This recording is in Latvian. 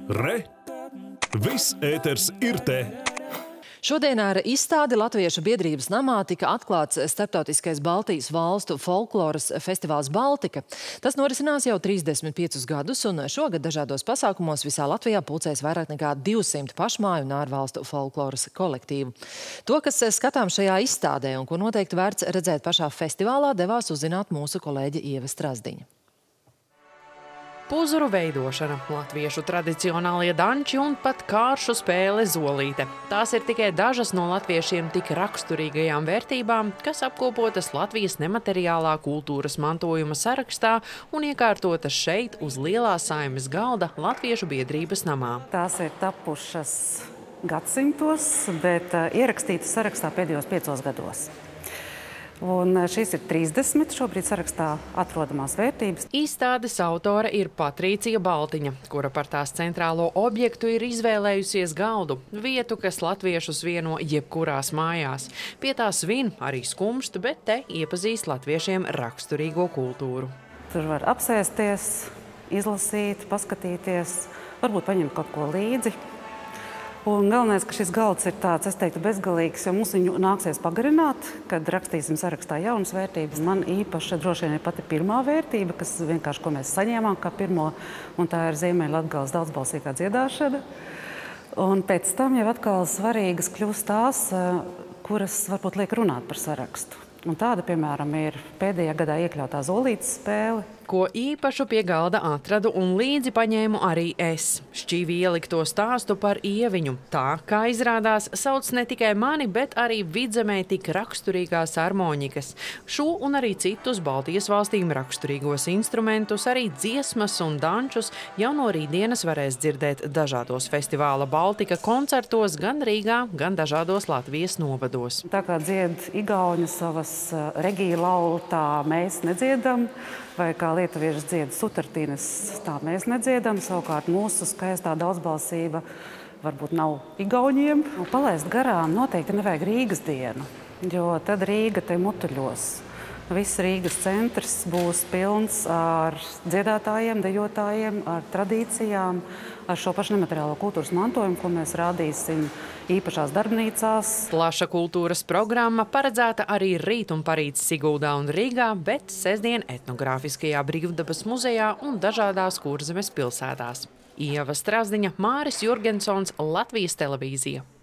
Re! Viss ēters ir te! Šodien ar izstādi Latviešu biedrības namā tika atklāts starptautiskais Baltijas valstu folkloras festivāls Baltika. Tas norisinās jau 35 gadus, un šogad dažādos pasākumos visā Latvijā pulcēs vairāk nekā 200 pašmāju un ārvalstu folkloras kolektīvu. To, kas skatām šajā izstādē un ko noteikti vērts redzēt pašā festivālā, devās uzzināt mūsu kolēģe Ieva Strazdiņa. Puzuru veidošana, latviešu tradicionālie danči un pat kāršu spēle zolīte. Tās ir tikai dažas no latviešiem tik raksturīgajām vērtībām, kas apkopotas Latvijas nemateriālā kultūras mantojuma sarakstā un iekārtotas šeit uz Lielā Saeimas galda Latviešu biedrības namā. Tās ir tapušas gadsimtos, bet ierakstītas sarakstā pēdējos 5 gados. Un šīs ir 30 šobrīd sarakstā atrodamās vērtības. Izstādes autore ir Patricija Baltiņa, kura par tās centrālo objektu ir izvēlējusies galdu, vietu, kas latviešus vieno jebkurās mājās. Pie tā svin arī skumštu, bet te iepazīst latviešiem raksturīgo kultūru. Tur var apsēsties, izlasīt, paskatīties, varbūt paņemt kaut ko līdzi. Un galvenais, ka šis galds ir tāds, es teiktu, bezgalīgs, jo mums viņu nāksies pagarināt, kad rakstīsim sarakstā jaunas vērtības. Man īpaši droši vien ir pati pirmā vērtība, kas vienkārši, ko mēs saņēmām kā pirmo, un tā ir Ziemeļlatgales daudzbalsīgā dziedāšana. Un pēc tam jau atkal svarīgas kļūst tās, kuras varbūt liek runāt par sarakstu. Un tāda, piemēram, ir pēdējā gadā iekļautā zolītes spēle, ko īpašu pie galda atradu un līdzi paņēmu arī es. Šķīvi ielikto stāstu par Ieviņu. Tā, kā izrādās, sauc ne tikai mani, bet arī vidzemē tik raksturīgās harmonikas. Šo un arī citus Baltijas valstīm raksturīgos instrumentus, arī dziesmas un dančus jau no rītdienas varēs dzirdēt dažādos festivāla Baltika koncertos gan Rīgā, gan dažādos Latvijas novados. Tā kā dzied igauņu savas Regija laulu, tā mēs nedziedam, vai kā lietuvieši dzied sutartīnes, tā mēs nedziedam. Savukārt mūsu skaistā daudzbalsība varbūt nav igauņiem. Palaist garām noteikti nevajag Rīgas dienu, jo tad Rīga te mutuļos. Viss Rīgas centrs būs pilns ar dziedātājiem, dejotājiem, ar tradīcijām, ar šo pašu nemateriālo kultūras mantojumu, ko mēs rādīsim īpašās darbnīcās. Plaša kultūras programma paredzēta arī rīt un parīt Siguldā un Rīgā, bet sestdien etnogrāfiskajā Brīvdabas muzejā un dažādās Kurzemes pilsētās. Ieva Strazdiņa, Māris Jurgensons, Latvijas televīzija.